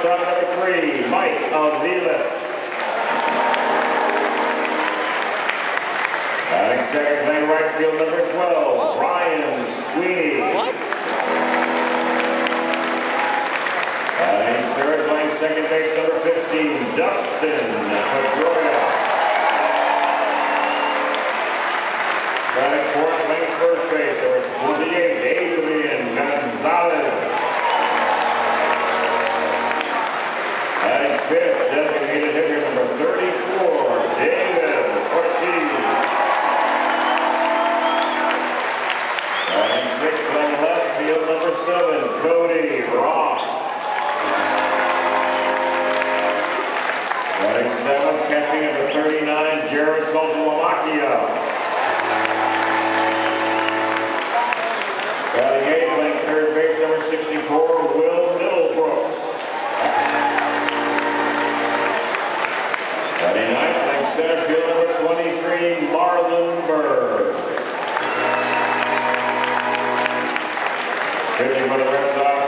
shortstop number 3, Mike Aviles. Batting second, playing right field number 12, Ryan Sweeney. What? Batting third, playing second base number 15, Dustin Pedroia. Batting fourth, playing first base number 28, Adrian Gonzalez. Batting fifth, designated hitter number 34, David Ortiz. Batting sixth, playing left field number 7, Cody Ross. Batting seventh, catching number 39, Jared Saltalamacchia. Batting eighth, playing third base number 64, Will Middlebrooks. Batting ninth, playing center field number 23, Marlon Bird. Pitching for the Red Sox,